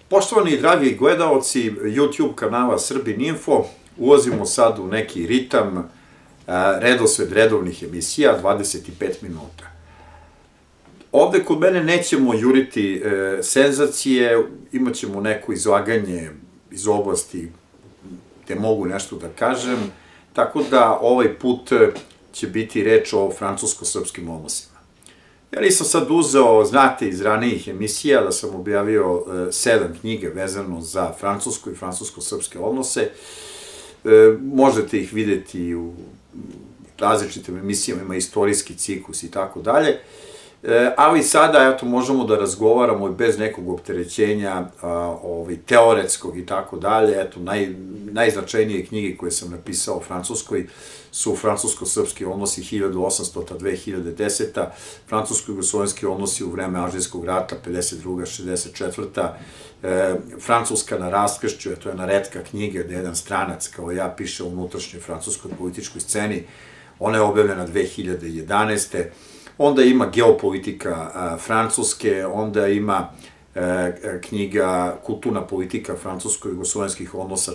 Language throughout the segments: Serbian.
Poštovani i dragi gledaoci YouTube kanala Srbin Info, ulazimo sad u neki ritam, redosled redovnih emisija, 25 minuta. Ovde kod mene nećemo juriti senzacije, imat ćemo neko izlaganje iz oblasti gde mogu nešto da kažem, tako da ovaj put će biti reč o francusko-srpskim odnosima. Ja nisam sad uzeo, znate iz ranijih emisija, da sam objavio 7 knjige vezano za francusko i francusko-srpske odnose. Možete ih videti u različitim emisijama, ima istorijski ciklus i tako dalje. Ali sada, eto, možemo da razgovaramo bez nekog opterećenja teoretskog i tako dalje. Eto, najznačajnije knjige koje sam napisao o Francuskoj su francusko-srpski odnosi 1800-2010, francusko-jugoslovenski odnosi u vreme Alžirskog rata 52-64, Francuska na raskršću, to je jedna retka knjiga gde jedan stranac kao ja piše o unutrašnjoj francuskoj političkoj sceni, ona je objavljena 2011. Onda ima geopolitika Francuske, onda ima knjiga Kulturna politika francusko-jugoslovenskih odnosa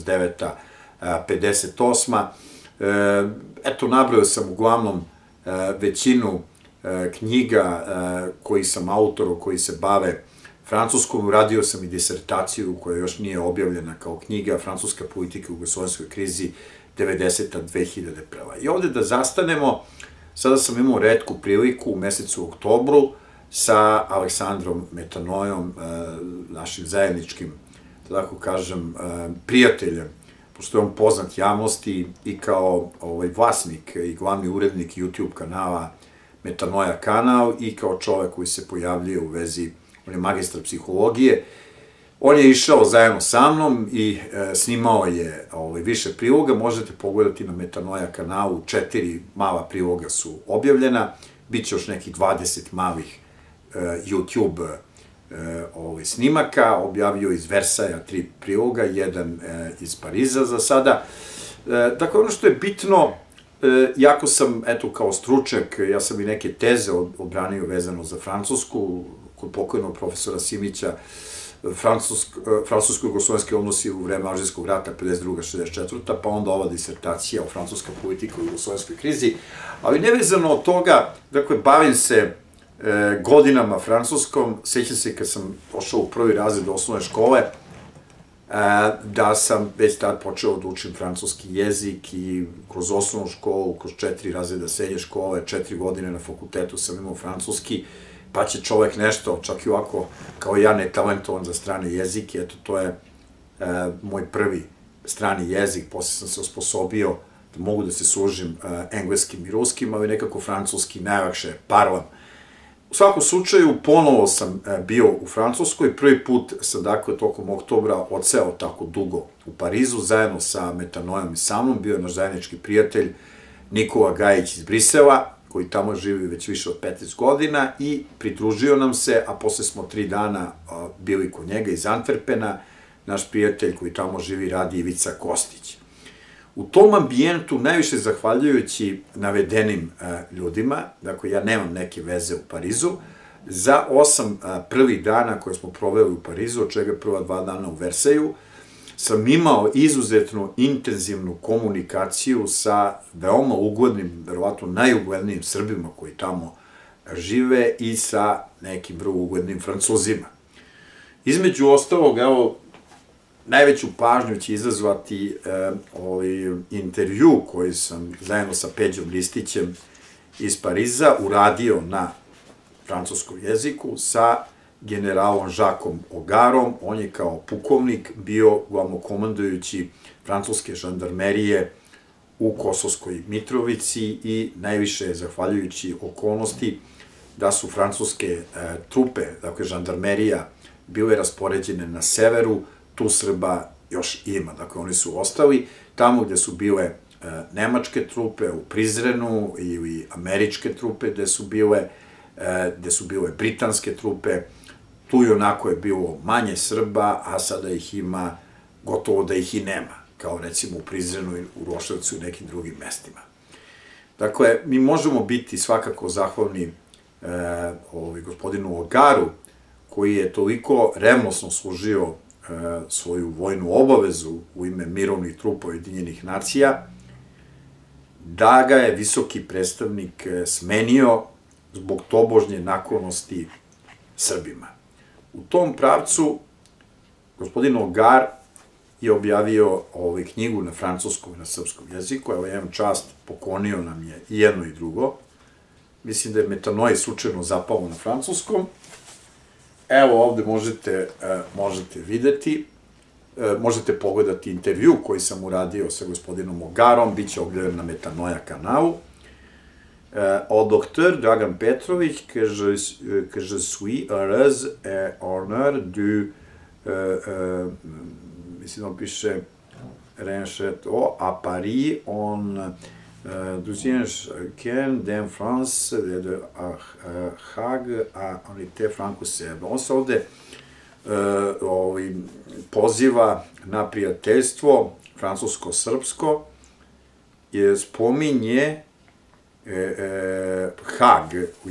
49-58. Eto, nabrojao sam uglavnom većinu knjiga koji sam autor, koji se bave Francuskom. Uradio sam i disertaciju koja još nije objavljena kao knjiga Francuska politika u jugoslovenskoj krizi 90-2001. I ovde da zastanemo. Sada sam imao retku priliku u mesecu oktobru sa Aleksandrom Metanojom, našim zajedničkim, da tako kažem, prijateljem, pošto je on poznat javnosti i kao vlasnik i glavni urednik YouTube kanala Metanoja kanal i kao čovek koji se pojavljuje u vezi, on je magistar psihologije. On je išao zajedno sa mnom i snimao je više priloga, možete pogledati na Metanoja kanalu, 4 mala priloga su objavljena, bit će još nekih 20 malih YouTube snimaka, objavio iz Versaja 3 priloga, jedan iz Pariza za sada. Dakle, ono što je bitno, jako sam, eto, kao stručnjak, ja sam i neke teze odbranio vezano za Francusku, kod pokojnog profesora Simića, francusko-jugoslovenski odnosi u vreme Alžirskog rata 52-64, pa onda ova disertacija o francuska politika u jugoslovenskoj krizi, ali nevezano od toga, dakle, bavim se godinama francuskom, sećam se kad sam pošao u prvi razred osnovne škole, da sam već tad počeo da učim francuski jezik i kroz osnovnu školu, kroz 4 razreda srednje škole, 4 godine na fakultetu sam imao francuski, pa će čovek nešto, čak i ovako, kao ja, netalentovan za strane jezike, eto, to je moj prvi strani jezik, posle sam se osposobio da mogu da se služim engleskim i ruskim, ali nekako francuski najlakše parlam. U svakom slučaju, ponovo sam bio u Francuskoj, prvi put sam, dakle, tokom oktobra odseo tako dugo u Parizu, zajedno sa Metanojom i sa mnom, bio je naš zajednički prijatelj Nikola Gajić iz Brisela, koji tamo živi već više od 15 godina i pridružio nam se, a posle smo 3 dana bili kod njega iz Antwerpena, naš prijatelj koji tamo živi radi Ivica Kostić. U tom ambijentu, najviše zahvaljujući navedenim ljudima, dakle ja nemam neke veze u Parizu, za 8 prvih dana koje smo proveli u Parizu, od čega prva 2 dana u Versaju, sam imao izuzetno intenzivnu komunikaciju sa veoma uglednim, verovatno najuglednijim Srbima koji tamo žive i sa nekim vrlo uglednim Francuzima. Između ostalog, evo, najveću pažnju će izazvati intervju koji sam zajedno sa Peđom Ristićem iz Pariza uradio na francuskom jeziku sa generalom Jacquesom Augarom. On je kao pukovnik bio glavnokomandujući francuske žandarmerije u Kosovskoj Mitrovici i najviše zahvaljujući okolnosti da su francuske trupe, dakle žandarmerija, bile raspoređene na severu, tu Srba još ima. Dakle, oni su ostali tamo gde su bile nemačke trupe, u Prizrenu, ili američke trupe gde su bile britanske trupe. Tu i onako je bilo manje Srba, a sada ih ima, gotovo da ih i nema, kao recimo u Prizrenu, u Roševcu i nekim drugim mestima. Dakle, mi možemo biti svakako zahvalni gospodinu Augaru, koji je toliko revnosno služio svoju vojnu obavezu u ime mirovnih trupa Ujedinjenih nacija, da ga je visoki predstavnik smenio zbog tobožnje naklonosti Srbima. U tom pravcu gospodin Ogar je objavio knjigu na francuskom i na srpskom jeziku. Evo, jedan čast, poklonio nam je i jedno i drugo. Mislim da je Metanoje slučajno zapao na francuskom. Evo, ovde možete videti, možete pogledati intervju koji sam uradio sa gospodinom Ogarom, bit će ogledan na Metanoja kanalu. Au docteur Dragan Petrović, que je suis heureuse et honneur du, mislim da piše Renchette à Paris, en 12e d'en France, de Hague, a on était franco-serbe. On se ovde poziva na prijateljstvo francusko-srpsko, spominje Hag u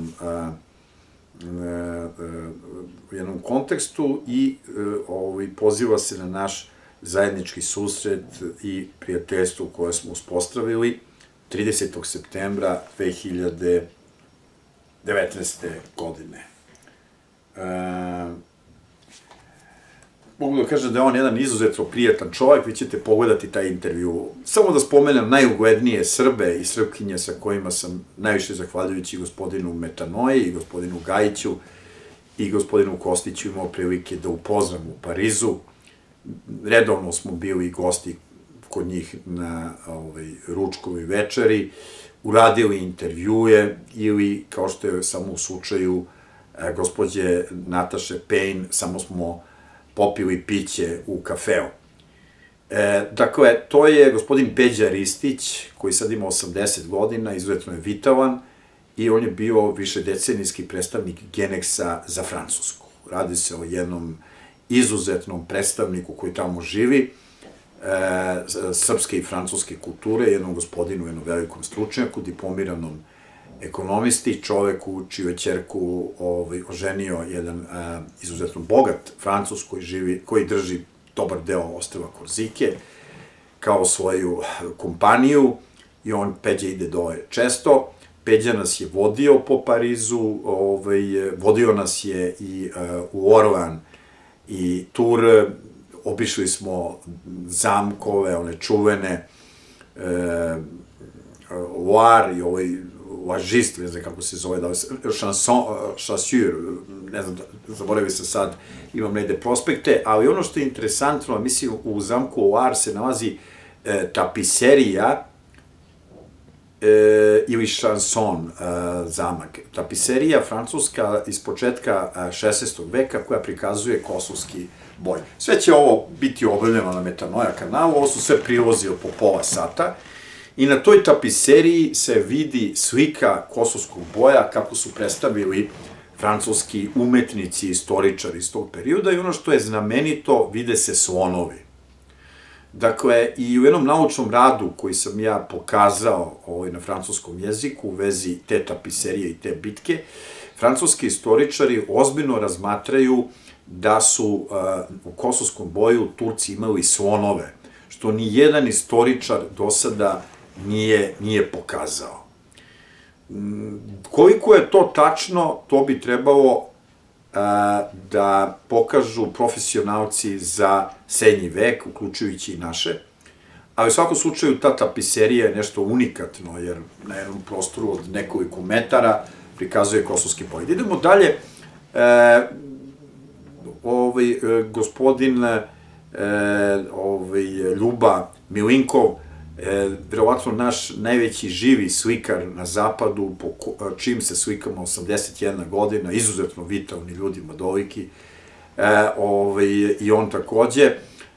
jednom kontekstu i poziva se na naš zajednički susret i prijateljstvo koje smo uspostavili 30. septembra 2019. godine. Mogu da kažem da je on jedan izuzetno prijatan čovjek, vi ćete pogledati taj intervju. Samo da spomenem najuglednije Srbe i Srpkinje sa kojima sam najviše zahvaljujući gospodinu Metanoji i gospodinu Gajiću i gospodinu Kostiću imao prilike da upoznam u Parizu. Redovno smo bili gosti kod njih na ručkovoj večeri, uradili intervjue ili, kao što je samo u slučaju gospođe Nataše Pejn, samo smo popili piće u kafeu. Dakle, to je gospodin Peđa Ristić, koji sad ima 80 godina, izuzetno je vitalan i on je bio višedecenijski predstavnik Genexa za Francusku. Radi se o jednom izuzetnom predstavniku koji tamo živi, srpske i francuske kulture, jednom gospodinu, jednom velikom stručnjaku, diplomiranom ekonomisti, čoveku čiju je ćerku oženio jedan izuzetno bogat Francuz koji drži dobar deo ostrva Korzike kao svoju kompaniju i on, Peđa, ide dole često. Peđa nas je vodio po Parizu, vodio nas je i u Orlan i Tur, obišli smo zamkove, one čuvene, Loire i Lažist, ne znam kako se zove, Chassure, ne znam, zaboravio sam sad, imam negde prospekte, ali ono što je interesantno, mislim, u zamku Loire se nalazi tapiserija ili šanson zamak. Tapiserija francuska iz početka 16. veka koja prikazuje kosovski boj. Sve će ovo biti objavljeno na Metanoja kanalu, ovo su sve prilozi po pola sata. I na toj tapiseriji se vidi slika kosovskog boja kako su predstavili francuski umetnici i istoričari iz tog perioda i ono što je znamenito, vide se slonovi. Dakle, i u jednom naučnom radu koji sam ja pokazao na francuskom jeziku u vezi te tapiserije i te bitke, francuski istoričari ozbiljno razmatraju da su u kosovskom boju Turci imali slonove, što ni jedan istoričar do sada nije pokazao. Koliko je to tačno, to bi trebalo da pokažu profesionalci za srednji vek, uključujući i naše, ali u svakom slučaju ta tapiserija je nešto unikatno, jer na jednom prostoru od nekoliko metara prikazuje kosovski boj. Idemo dalje, gospodin Ljuba Milinkov, verovatno naš najveći živi slikar na zapadu, po čim se slikama 81 godina, izuzetno vitalni ljudi, Madoliki, i on takođe,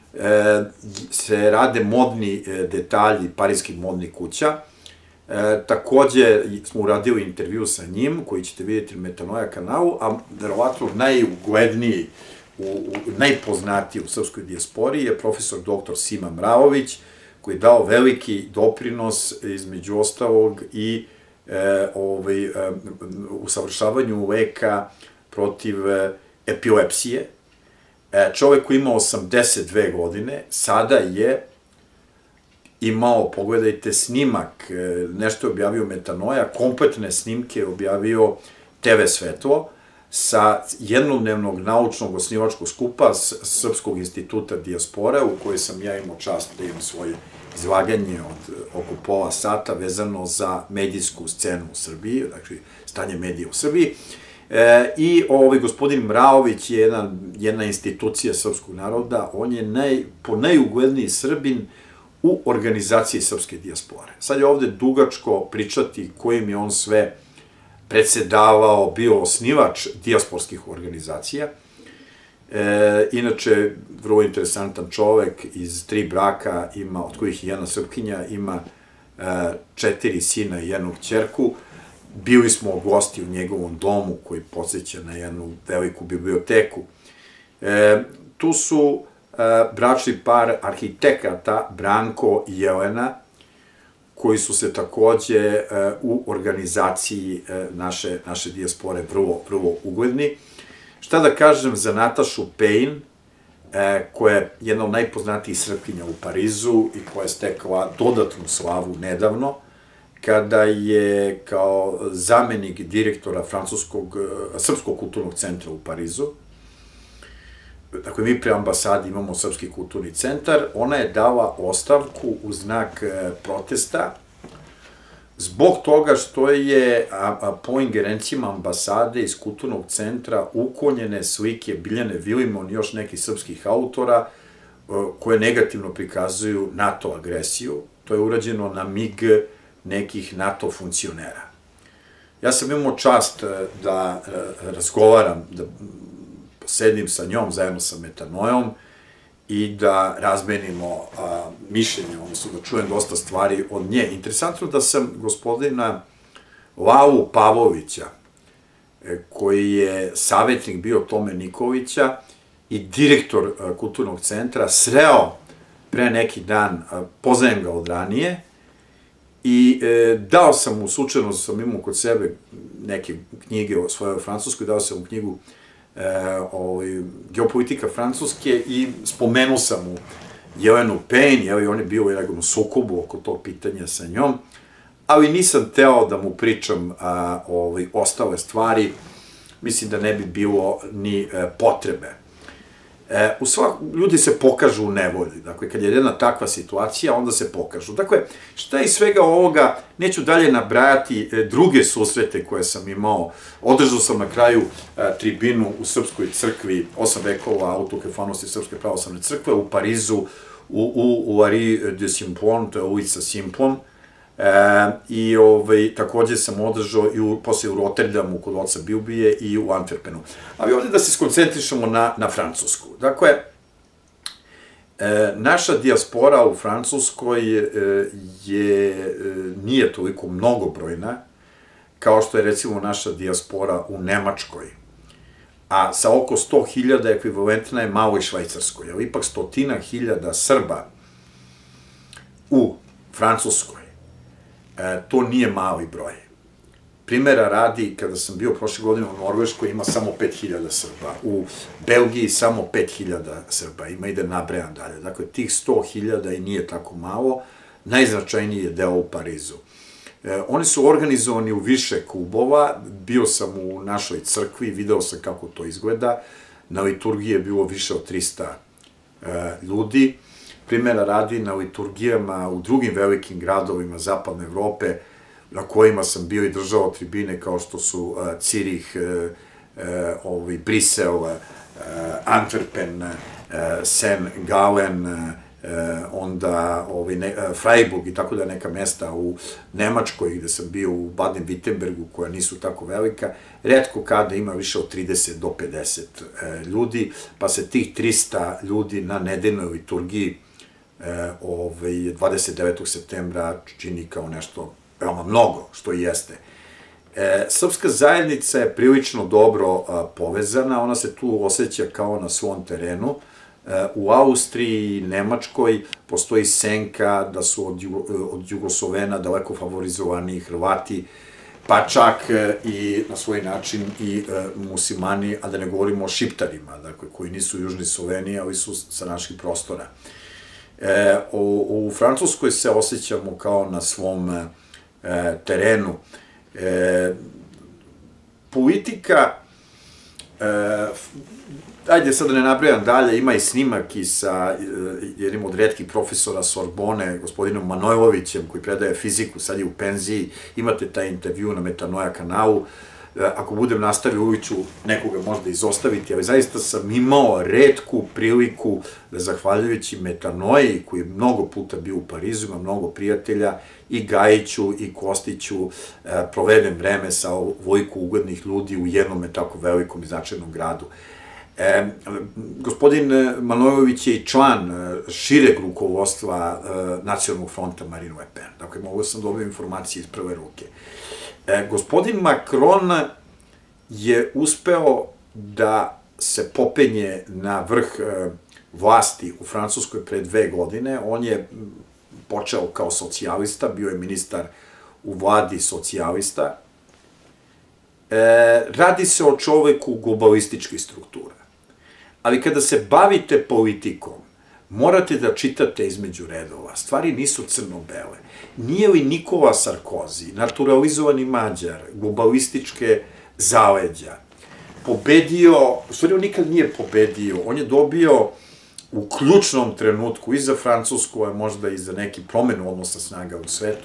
se rade modni detalji parijskih modnih kuća. Takođe smo uradili intervju sa njim, koji ćete vidjeti na Metanoja kanalu, a verovatno najugledniji, najpoznatiji u srpskoj dijaspori je profesor dr. Sima Mravović, koji je dao veliki doprinos, između ostalog, i usavršavanju leka protiv epilepsije, čovek koji ima 82 godine, sada je imao, pogledajte, snimak, nešto je objavio Metanoja, kompletne snimke je objavio TV Svetlo, sa jednodnevnog naučnog osnivačkog skupa Srpskog instituta dijaspore, u kojoj sam ja imao čast da imam svoje izlaganje od oko pola sata vezano za medijsku scenu u Srbiji, dakle, stanje medija u Srbiji. I gospodin Mraović je jedna institucija srpskog naroda, on je najugledniji Srbin u organizaciji srpske dijaspore. Sad je ovde dugačko pričati kojim je on sve predsedavao, bio osnivač dijasporskih organizacija. Inače, vrlo interesantan čovek, iz 3 braka, od kojih je jedna Srpkinja, ima 4 sina i 1 ćerku. Bili smo gosti u njegovom domu koji podsjeća na jednu veliku biblioteku. Tu su bračni par arhitekata Branko i Jelena, koji su se takođe u organizaciji naše dijaspore vrlo ugledni. Šta da kažem za Natašu Pejn, koja je jedna od najpoznatijih Srpkinja u Parizu i koja je stekla dodatnu slavu nedavno, kada je kao zamenik direktora Srpskog kulturnog centra u Parizu, dakle, mi pre ambasadi imamo Srpski kulturni centar, ona je dala ostavku u znak protesta zbog toga što je po ingerencijama ambasade iz kulturnog centra uklonjene slike Biljane Vilimon i još nekih srpskih autora koje negativno prikazuju NATO agresiju. To je urađeno na mig nekih NATO funkcionera. Ja sam imao čast da razgovaram, da sedim sa njom zajedno sa Metanojom i da razmenimo mišljenje, odnosno da čujem dosta stvari od nje. Interesantno da sam gospodina Lavu Pavlovića, koji je savjetnik bio Tome Nikolića i direktor kulturnog centra, sreo pre neki dan, poznajem ga od ranije, i dao sam mu, slučajno sam imao kod sebe neke knjige o svojoj Francuskoj, dao sam mu knjigu Geopolitika Francuske i spomenuo sam mu Jelenu Pejn, i on je bio u jednom sukobu oko tog pitanja sa njom, ali nisam teo da mu pričam ostale stvari, mislim da ne bi bilo ni potrebe. Ljudi se pokažu u nevolji, dakle, kad je jedna takva situacija, onda se pokažu. Dakle, šta iz svega ovoga, neću dalje nabrajati druge susrete koje sam imao. Održao sam na kraju tribinu u Srpskoj crkvi, 8 vekova autokefanosti Srpske pravoslavne crkve, u Parizu, u Rue de Simplon, to je ulica Simplon, i takođe sam održao i posle u Rotterdamu kod oca Bilbije i u Antwerpenu. Ali ovde da se skoncentrišemo na Francusku. Dakle, naša dijaspora u Francuskoj nije toliko mnogobrojna kao što je recimo naša dijaspora u Nemačkoj, a sa oko 100.000 ekvivalentna je maloj Švajcarskoj, ali ipak 100.000 Srba u Francuskoj. To nije mali broj. Primera radi, kada sam bio prošle godine u Norveškoj, ima samo 5.000 Srba, u Belgiji samo 5.000 Srba, ima i da nabrajam dalje. Dakle, tih 100.000 i nije tako malo, najznačajniji je deo u Parizu. Oni su organizovani u više klubova, bio sam u našoj crkvi, video sam kako to izgleda, na liturgiji je bilo više od 300 ljudi. Primera radi, na liturgijama u drugim velikim gradovima Zapadne Evrope, na kojima sam bio i držao tribine, kao što su Cirih, Brisel, Antwerpen, Saint-Gallen, onda Freiburg i tako da neka mesta u Nemačkoj, gde sam bio u Baden-Württembergu, koja nisu tako velika, retko kada ima više od 30 do 50 ljudi, pa se tih 300 ljudi na nedeljnoj liturgiji 29. septembra čini kao nešto veoma mnogo, što i jeste. Srpska zajednica je prilično dobro povezana, ona se tu osjeća kao na svom terenu. U Austriji i Nemačkoj postoji senka da su od Jugoslovena daleko favorizovani Hrvati pa čak i na svoj način i muslimani, a da ne govorimo o šiptarima, dakle, koji nisu južni Sloveniji, ali su sa naših prostora. U Francuskoj se osjećamo kao na svom terenu. Politika, ajde sad da ne nabrajam dalje, ima i snimak i sa jednim od retkih profesora Sorbone, gospodinom Manojlovićem, koji predaje fiziku, sad je u penziji, imate taj intervju na Metanoja kanalu, ako budem nastavio uvijek ću nekoga možda izostaviti, ali zaista sam imao retku priliku da zahvaljujući Metanoji, koji je mnogo puta bio u Parizu, ima mnogo prijatelja, i Gajiću i Kostiću, provedem vreme sa vojku uglednih ljudi u jednom tako velikom i značajnom gradu. Gospodin Manojlović je i član šireg rukovodstva Nacionalnog fronta Marine Le Pen. Dakle, mogu sam dobiti informacije iz prve ruke. Gospodin Macron je uspeo da se popenje na vrh vlasti u Francuskoj pre 2 godine. On je počeo kao socijalista, bio je ministar u vladi socijalista. Radi se o čoveku globalističkih struktura. Ali kada se bavite politikom, morate da čitate između redova. Stvari nisu crno-bele. Nije li Nikola Sarkozy, naturalizovani Mađar, globalističke zaleđa, pobedio, u stvari on nikad nije pobedio, on je dobio u ključnom trenutku i za Francusku, a možda i za neki promenu odnosa snaga u svetu,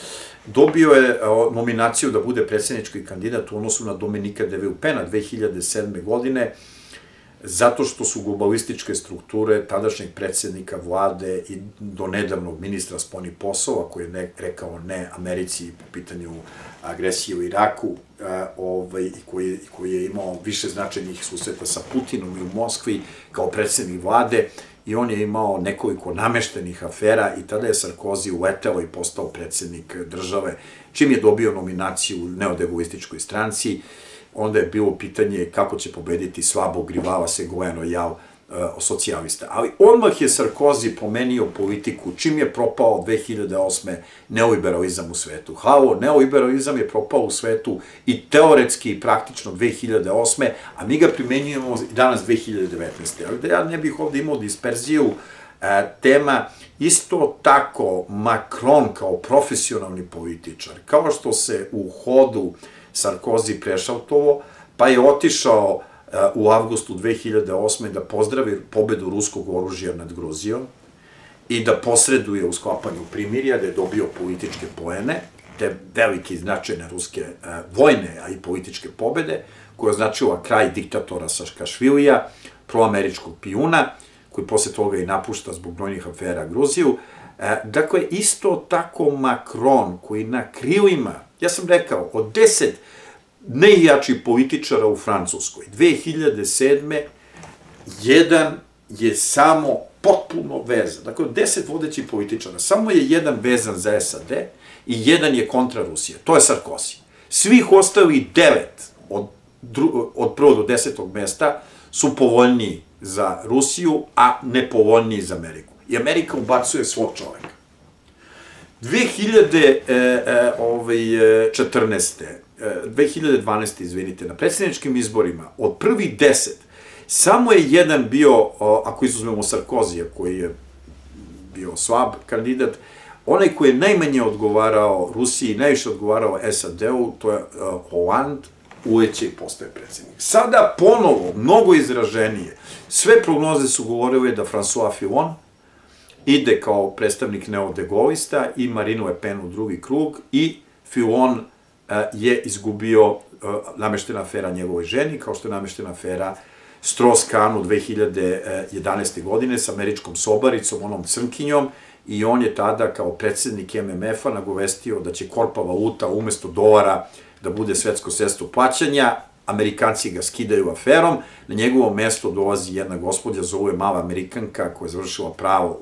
dobio je nominaciju da bude predsjednički kandidat u odnosu na Dominika de Villepena 2007. godine, zato što su globalističke strukture tadašnjeg predsjednika vlade i do nedavnog ministra spoljnih poslova, koji je rekao ne Americi po pitanju agresije u Iraku i koji je imao više značajnih susreta sa Putinom i u Moskvi kao predsjednik vlade, i on je imao nekoliko nameštenih afera i tada je Sarkozy uleteo i postao predsjednik države, čim je dobio nominaciju u neodegoističkoj stranci. Onda je bilo pitanje kako će pobediti slabog rivala Ségolène Royal, socijalista. Ali odmah je Sarkozy promenio politiku, čim je propao 2008. neoliberalizam u svetu. Halo, neoliberalizam je propao u svetu i teoretski i praktično 2008. a mi ga primenjujemo i danas 2019. Ali da ja ne bih ovde imao disperziju tema, isto tako Macron kao profesionalni političar, kao što se u hodu Sarkozy prešaltovo, pa je otišao u avgustu 2008. da pozdravi pobedu ruskog oružja nad Gruzijom i da posreduje u sklapanju primirja, da je dobio političke poene, te velike i značajne ruske vojne, a i političke pobede, koja je označila kraj diktatora Saakašvilija, proameričkog pijuna, koji posle toga i napušta zbog brojnih afera Gruziju. Dakle, isto tako Macron, koji na krilima, ja sam rekao, od 10 najjačih političara u Francuskoj, 2007. jedan je samo potpuno vezan. Dakle, od 10 vodećih političara, samo je jedan vezan za SAD i jedan je kontra Rusije. To je Sarkozy. Svih ostali 9 od 1. do 10. mesta su povoljniji za Rusiju, a nepovoljniji za Ameriku. I Amerika ubacuje svog čoveka. 2012. izvinite, na predsjedničkim izborima, od prvih 10, samo je jedan bio, ako izuzmemo Sarkozija, koji je bio slab kandidat, onaj koji je najmanje odgovarao Rusiji, najviše odgovarao SAD-u, to je Hollande, uleće i postaje predsjednik. Sada ponovo, mnogo izraženije, sve prognoze su govorile da François Fillon ide kao predstavnik neodegolista i Marine Le Pen u drugi krug, i Fillon je izgubio nameštena afera njegovoj ženi, kao što je nameštena afera Strauss-Kahnu 2011. godine sa američkom sobaricom, onom crnkinjom, i on je tada kao predsjednik MMF-a nagovestio da će korpa valuta umesto dolara da bude svetsko sredstvo plaćanja. Amerikanci ga skidaju aferom, na njegovo mesto dolazi jedna gospođa, zove mala Amerikanka, koja je završila pravo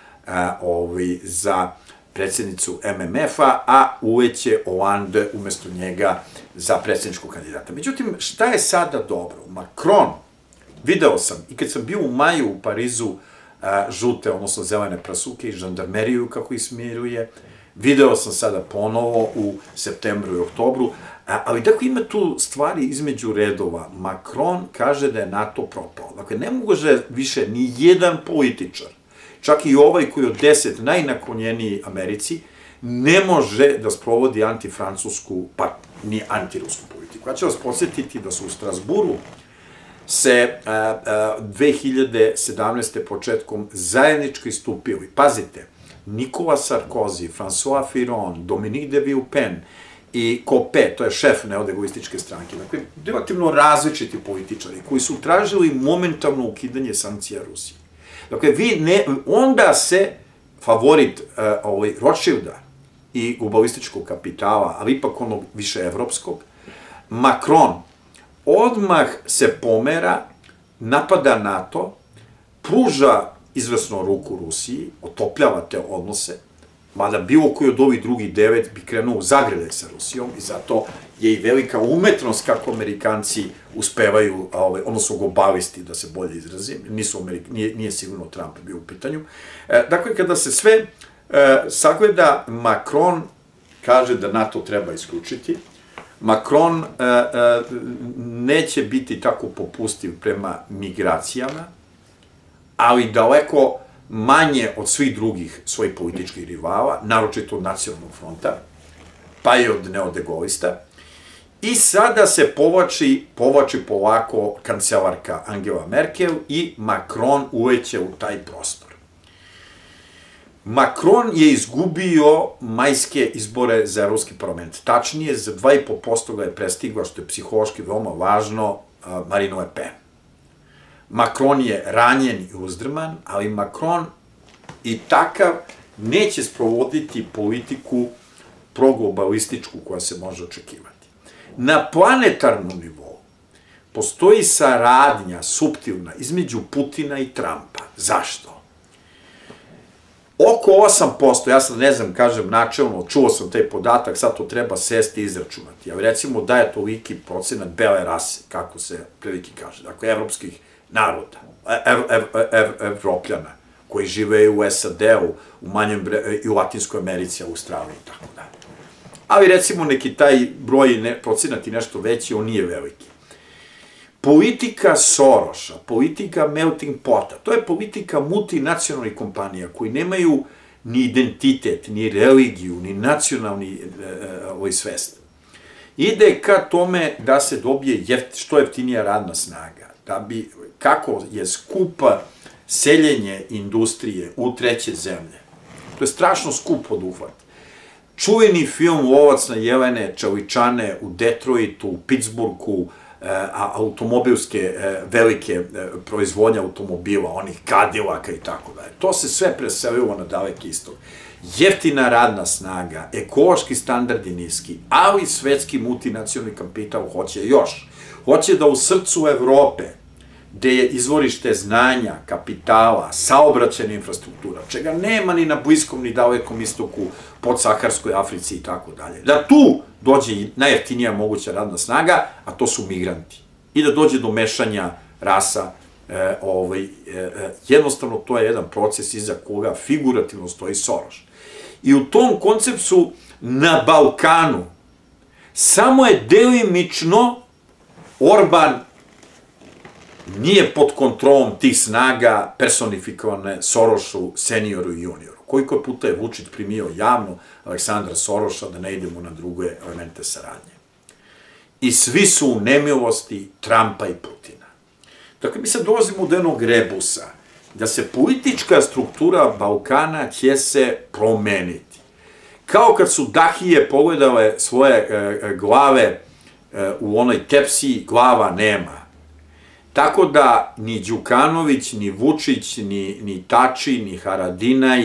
za predsjednicu MMF-a, a uleće Hollande umesto njega za predsjedničkog kandidata. Međutim, šta je sada dobro? Macron, video sam, i kad sam bio u maju u Parizu, žute, odnosno zelene prasuke i žandarmeriju kako ih smiruje, Video sam sada ponovo u septembru i oktobru, ali dakle ima tu stvari između redova. Macron kaže da je NATO propao. Dakle, ne može više ni jedan političar, čak i ovaj koji je od 10 najnaklonjeniji Americi, ne može da sprovodi antifrancusku, pa ni antirusku politiku. Ja ću vas podsjetiti da su u Strasburu se 2017. početkom zajednički istupili. Pazite, Nicolas Sarkozy, François Fillon, Dominique de Villepin i Copé, to je šef neodegoističke stranke, dakle, relativno različiti političari koji su tražili momentalno ukidanje sankcija Rusiji. Dakle, onda se favorit Rothschilda i globalističkog kapitala, ali ipak onog više evropskog, Macron, odmah se pomera, napada NATO, pruža izvesno ruku Rusiji, otopljava te odnose, mada bilo koji od ovih drugih 9 bi krenuo u zagrljaj sa Rusijom i zato je i velika umetnost kako Amerikanci uspevaju, odnosno globalisti, da se bolje izrazim, nije sigurno Trump bio u pitanju. Dakle, kada se sve sagleda, Macron kaže da NATO treba isključiti, Macron neće biti tako popustiv prema migracijama, ali daleko manje od svih drugih svojih političkih rivala, naročito od Nacionalnog fronta, pa i od neodegolista. I sada se povlači polako kancelarka Angela Merkel i Macron uleće u taj prostor. Macron je izgubio majske izbore za Evropski parlament. Tačnije, za 2,5% ga je prestigla, što je psihološki veoma važno, Marine Le Pen. Macron je ranjen i uzdrman, ali Macron i takav neće sprovoditi politiku proglobalističku koja se može očekivati. Na planetarnom nivou postoji saradnja suptilna između Putina i Trumpa. Zašto? Oko 8%, ja sad ne znam, kažem načelno, čuo sam taj podatak, sad to treba sesti i izračunati, ali recimo da je toliki procenat bele rase, kako se prilike kaže, dakle, evropskih naroda, evropljana, koji žive u SAD-u, i u Latinskoj Americi, Australiji i tako dalje. Ali recimo neki taj broj procenat i nešto veći, on nije veliki. Politika Soroša, politika melting pota, to je politika multinacionalnih kompanija koji nemaju ni identitet, ni religiju, ni nacionalni svest. Ide ka tome da se dobije što jeftinija radna snaga, da bi, kako je skupa seljenje industrije u treće zemlje. To je strašno skup poduhvat. Čuveni film Lovac na jelene, čeličane u Detroitu, u Pittsburghu, automobilske velike proizvodnje automobila, onih Cadillaka i tako dalje. To se sve preselilo na daleki istok. Jeftina radna snaga, ekološki standardi niski, ali svetski multinacionalni kapital hoće još. Hoće da u srcu Evrope, gde je izvorište znanja, kapitala, saobraćajna infrastruktura, čega nema ni na Bliskom ni dalekom istoku, podsaharskoj Africi i tako dalje, da tu dođe i najjeftinija moguća radna snaga, a to su migranti. I da dođe do mešanja rasa, jednostavno to je jedan proces iza koga figurativno stoji Soros. I u tom konceptu na Balkanu samo je delimično Orban nije pod kontrolom tih snaga personifikovane Sorošu, senioru i junioru. Koliko puta je Vučić primio javno Aleksandra Soroša, da ne idemo na druge elemente saradnje. I svi su u nemilosti Trumpa i Putina. Dakle, mi sad dolazimo do jednog rebusa, da se politička struktura Balkana će se promeniti. Kao kad su dahije pogledale svoje glave u onoj tepsiji, glava nema. Tako da ni Đukanović, ni Vučić, ni Tači, ni Haradinaj,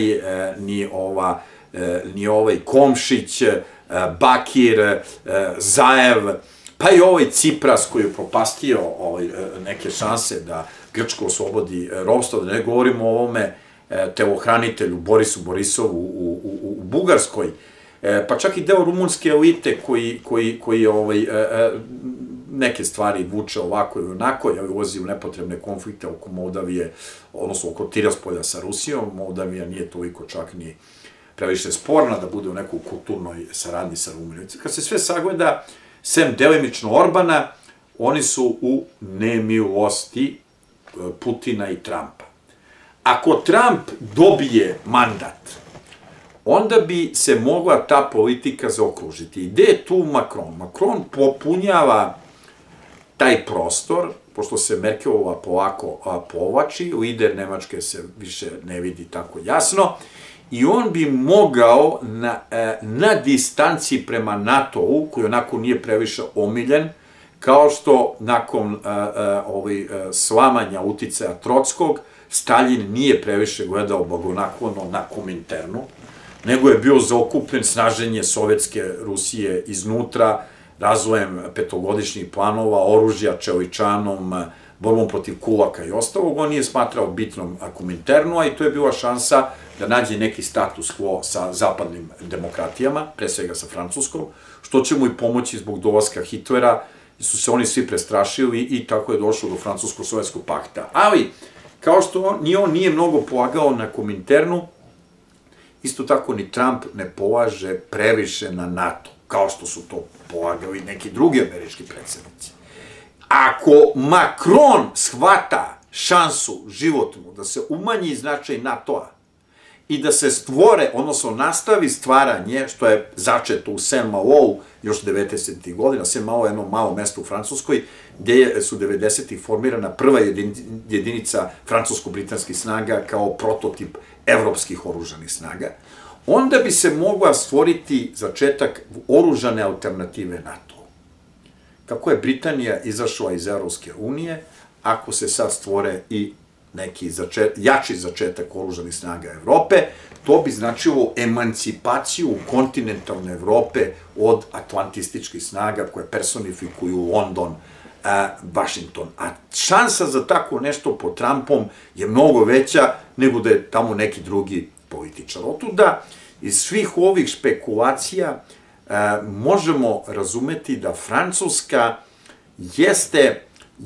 ni ovaj Komšić, Bakir, Zaev, pa i ovaj Cipras koji je propastio neke šanse da Grčko oslobodi ropstvo, da ne govorimo o ovome telohranitelju Borisu Borisovu u Bugarskoj, pa čak i deo rumunske elite koji neke stvari vuče ovako i onako, ulazi u nepotrebne konflikte oko Moldavije, odnosno oko Tiraspolja sa Rusijom. Moldavija nije toliko čak ni previše sporna, da bude u nekoj kulturnoj saradnji sa Rumunijom. Kad se sve sagleda, sem delimično Orbana, oni su u nemilosti Putina i Trumpa. Ako Trump dobije mandat, onda bi se mogla ta politika zaokružiti. Gde je tu Macron? Macron popunjava taj prostor, pošto se Merkelova polako povlači, lider Nemačke se više ne vidi tako jasno, i on bi mogao na distanci prema NATO-u, koji onako nije previše omiljen, kao što nakon slamanja uticaja Trockog, Stalin nije previše gledao blagonaklono na Kominternu, nego je bio zaokupljen snaženje Sovjetske Rusije iznutra, razvojem petogodišnjih planova, oružja, čeličanom, borbom protiv kulaka i ostalog. On nije smatrao bitnom Kominternu, a i to je bila šansa da nađe neki status quo sa zapadnim demokratijama, pre svega sa Francuskom, što će mu i pomoći zbog dolaska Hitlera, su se oni svi prestrašili i tako je došlo do Francusko-Sovjetskog pakta. Ali, kao što ni on nije mnogo polagao na Kominternu, isto tako ni Trump ne polaže previše na NATO, kao što su to polagali neki drugi američki predsjednici. Ako Macron shvata šansu životnu da se umanji značaj NATO-a i da se stvore, odnosno nastavi stvaranje, što je začeto u Saint-Malo još 90. godina, Saint-Malo je jedno malo mesto u Francuskoj, gde su 90. formirana prva jedinica francusko-britanskih snaga kao prototip evropskih oružanih snaga, onda bi se mogla stvoriti začetak oružane alternative NATO. Kako je Britanija izašla iz Evropske unije, ako se sad stvore i neki jači začetak oružanih snaga Evrope, to bi značilo emancipaciju kontinentalne Evrope od atlantističkih snaga koje personifikuju London, Washington. A šansa za tako nešto pod Trumpom je mnogo veća nego da je tamo neki drugi političar. Otuda, iz svih ovih špekulacija možemo razumeti da Francuska jeste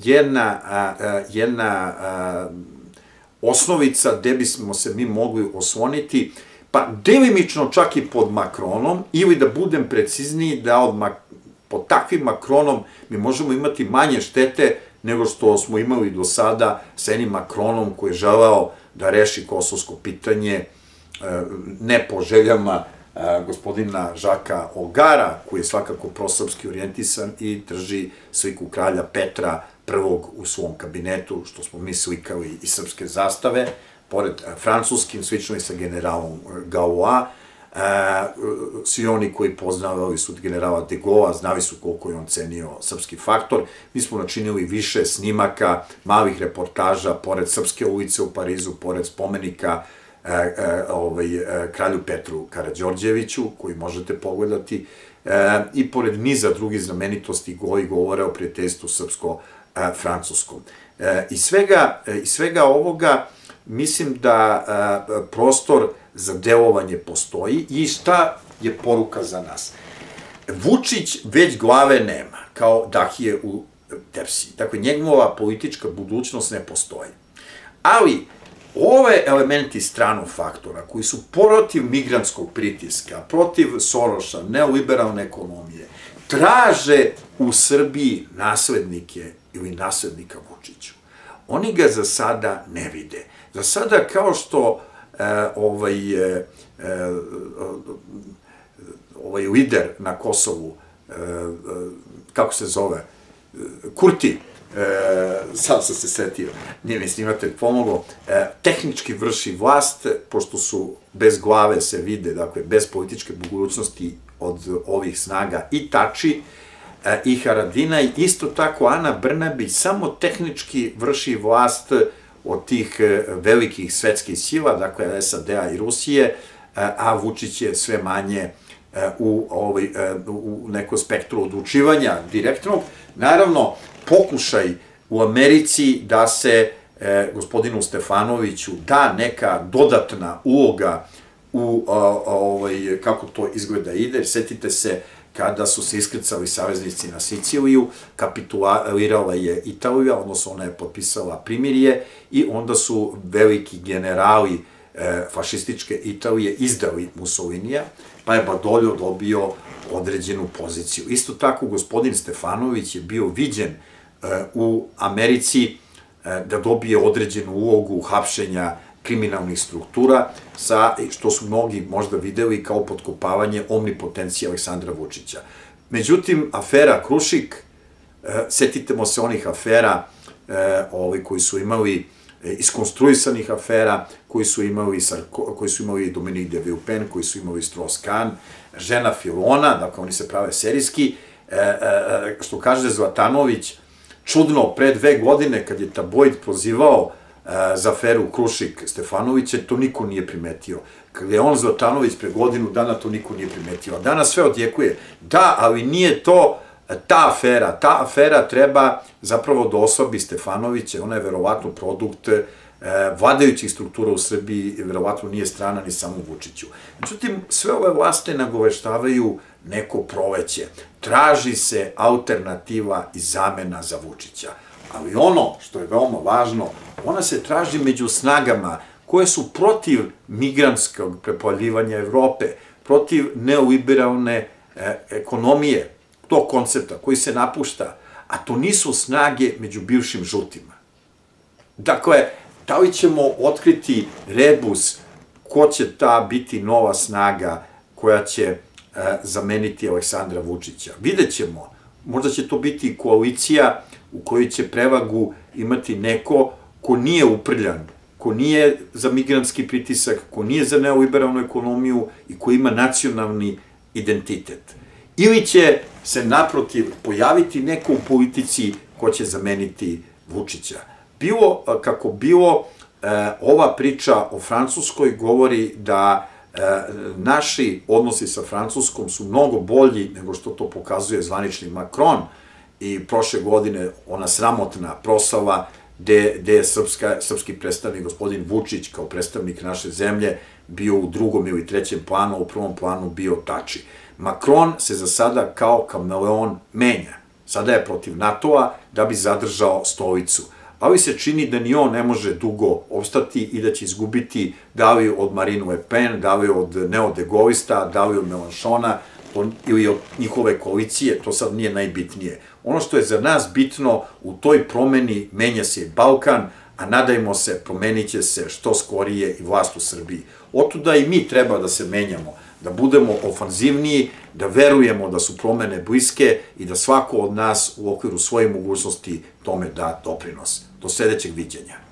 jedna osnovica gde bismo se mi mogli osloniti, pa delimično čak i pod Macronom, ili da budem precizniji, da pod takvim Macronom mi možemo imati manje štete nego što smo imali do sada sa jednim Macronom koji je želeo da reši kosovsko pitanje, ne po željama gospodina Žaka Olgara, koji je svakako prosrpski orijentisan i drži sliku kralja Petra I u svom kabinetu, što smo mi slikali i srpske zastave, pored francuskim, slično i sa generalom Galois. Svi oni koji poznavali su generala de Gaulle, znali su koliko je on cenio srpski faktor. Mi smo načinili više snimaka, malih reportaža, pored Srpske ulice u Parizu, pored spomenika kralju Petru Karađorđeviću, koji možete pogledati, i pored niza drugih znamenitosti koji govore o prijateljstvu srpsko-francuskom. Iz svega ovoga mislim da prostor za delovanje postoji i šta je poruka za nas. Vučić već glave nema, kao Dahije u tepsiji. Dakle, njegova politička budućnost ne postoji. Ali, ove elementi stranog faktora, koji su protiv migrantskog pritiska, protiv Soroša, neoliberalne ekonomije, traže u Srbiji naslednike ili naslednika Vučiću. Oni ga za sada ne vide. Za sada, kao što lider na Kosovu, kako se zove, Kurti, sad sam se setio, nije mi snimatelj pomogao, tehnički vrši vlast, pošto su bez glave se vide, dakle, bez političke budućnosti od ovih snaga i Tači, i Haradinaj, isto tako Ana Brnabić samo tehnički vrši vlast od tih velikih svetskih sila, dakle SAD-a i Rusije, a Vučić je sve manje u nekom spektru odlučivanja direktnog. Naravno, pokušaj u Americi da se gospodinu Stefanoviću da neka dodatna uloga u kako to izgleda ide. Setite se kada su se iskrcali saveznici na Siciliju, kapitulirala je Italija, odnosno ona je potpisala primirje i onda su veliki generali fašističke Italije izdali Mussolinija, pa je Badoglio dobio određenu poziciju. Isto tako, gospodin Stefanović je bio viđen u Americi da dobije određenu ulogu hapšenja kriminalnih struktura, što su mnogi možda videli kao potkopavanje omnipotencije Aleksandra Vučića. Međutim, afera Krušik, setitemo se onih afera koji su imali, iskonstruisanih afera, koji su imali Dominique de Villepin, koji su imali Strauss-Kahn, žena Filona, dakle oni se prave serijski, što kaže Zlatanović, čudno, pre 2 godine kad je tabloid prozivao za aferu Krušik Stefanovića, to niko nije primetio. Kada je on Zlatanović pre godinu dana, to niko nije primetio. A danas sve odjekuje. Da, ali nije to ta afera. Ta afera treba zapravo da osobi Stefanovića, ona je verovatno produkt vladajućih struktura u Srbiji, verovatno nije strana ni samo Vučiću. Međutim, sve ove vlasti nagoveštavaju neko proleće. Traži se alternativa i zamena za Vučića. Ali ono što je veoma važno, ona se traži među snagama koje su protiv migrantskog preplavljivanja Evrope, protiv neoliberalne ekonomije, tog koncepta koji se napušta, a to nisu snage među bivšim žutima. Dakle, da li ćemo otkriti rebus ko će ta biti nova snaga koja će zameniti Aleksandra Vučića? Vidjet ćemo. Možda će to biti koalicija u kojoj će prevagu imati neko ko nije uprljan, ko nije za migrantski pritisak, ko nije za neoliberalnu ekonomiju i ko ima nacionalni identitet. Ili će se naprotiv pojaviti neko u politici ko će zameniti Vučića. Bilo kako bilo, ova priča o Francuskoj govori da naši odnosi sa Francuskom su mnogo bolji nego što to pokazuje zvanični Macron i prošle godine ona sramotna proslava gde je srpski predstavnik gospodin Vučić kao predstavnik naše zemlje bio u 2. ili 3. planu, a u 1. planu bio Tači. Macron se za sada kao kameleon menja. Sada je protiv NATO-a da bi zadržao stolicu. Ali se čini da ni on ne može dugo ostati i da će izgubiti da li od Marine Le Pen, da li od neodegolista, da li od Mélenchona ili od njihove koalicije, to sad nije najbitnije. Ono što je za nas bitno, u toj promeni menja se i Balkan, a nadajmo se, promenit će se što skorije i vlast u Srbiji. Otuda i mi treba da se menjamo, da budemo ofanzivniji, da verujemo da su promene bliske i da svako od nas u okviru svoje mogućnosti tome da doprinos. Do sledećeg viđenja.